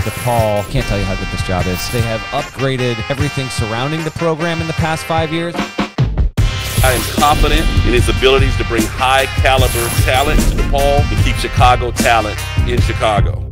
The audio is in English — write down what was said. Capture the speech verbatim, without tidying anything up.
DePaul. Can't tell you how good this job is. They have upgraded everything surrounding the program in the past five years. I am confident in his abilities to bring high caliber talent to DePaul and keep Chicago talent in Chicago.